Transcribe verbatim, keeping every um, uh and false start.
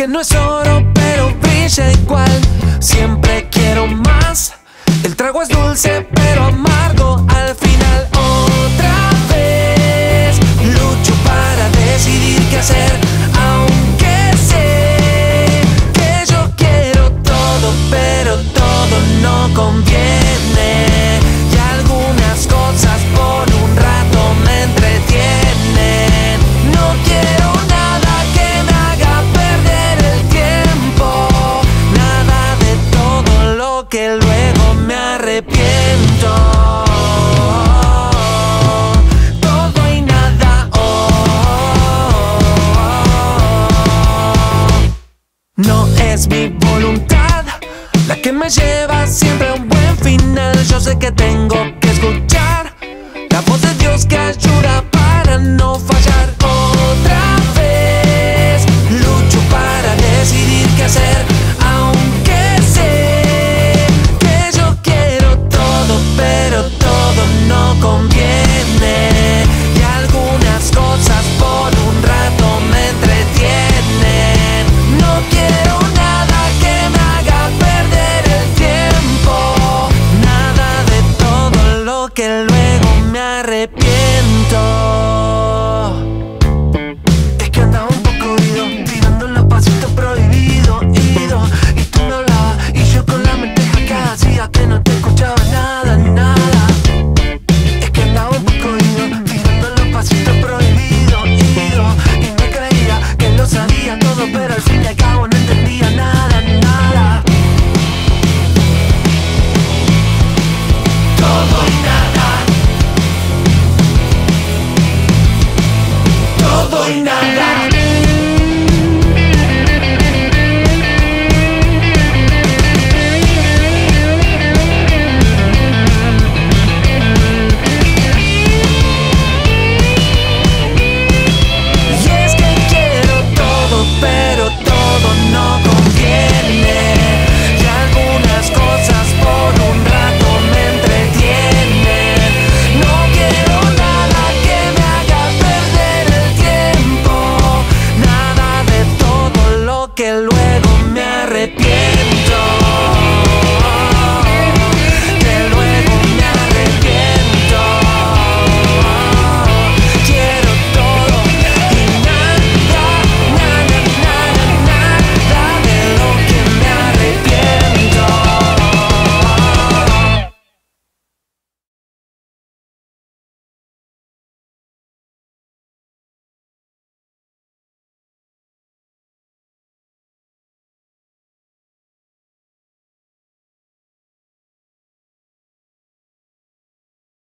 que no es oro, pero brilla igual. Siempre quiero más. El trago es dulce, pero amargo al final. Otra vez lucho para decidir qué hacer, aunque sé que yo quiero todo, pero todo no conviene. Y algunas cosas por un rato me entretienen. No quiero nada que me haga perder el tiempo, nada de todo lo que luego me arrepiento. Todo y nada, oh. No es mi voluntad la que me lleva siempre a un buen final. Yo sé que tengo